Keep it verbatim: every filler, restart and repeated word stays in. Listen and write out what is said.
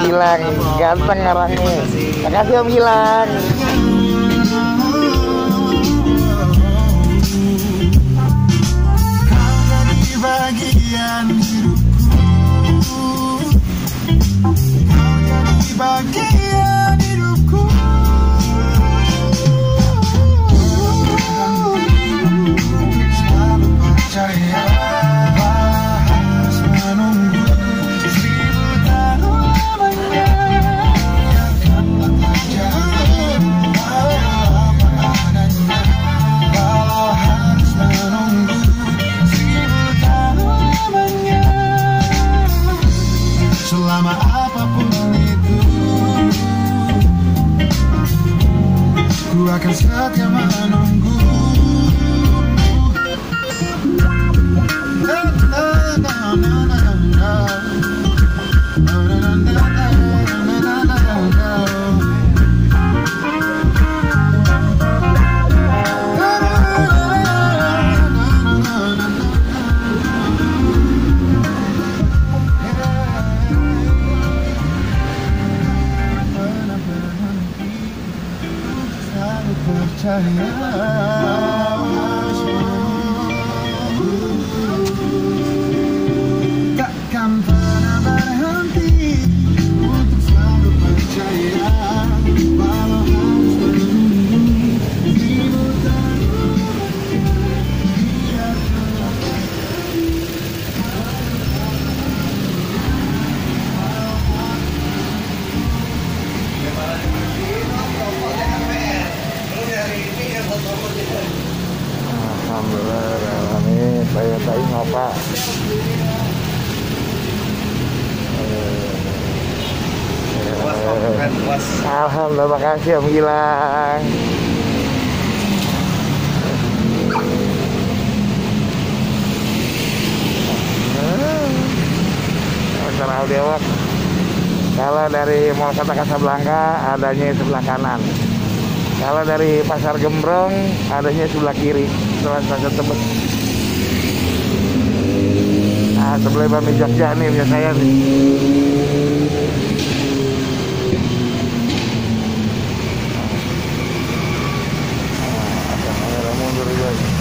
Gilang, ganteng orangnya. Makasih Om Gilang. Kau jadi bagian hidupku, kau jadi bagian hidupku. Selalu percaya harus menunggu seribu tahun lamanya. Biarkanlah terjadi apa adanya. Walau harus menunggu seribu tahun lamanya. Selama apapun itu, ku akan setia menunggu. Takkan pernah berhenti untuk selalu percaya, walau harus menunggu seribu tahun. Alhamdulillah, ini saya tadi ngapa? Alhamdulillah, makasih Om Gilang. Masalah Dewak. Kalau dari Mall Kota Kasablanka adanya sebelah kanan. Kalau dari Pasar Gembrong adanya sebelah kiri, setelah stasiun Tebet. Nah, sebelah Bami Jogja nih punya saya nih. Nah, ada mundur juga.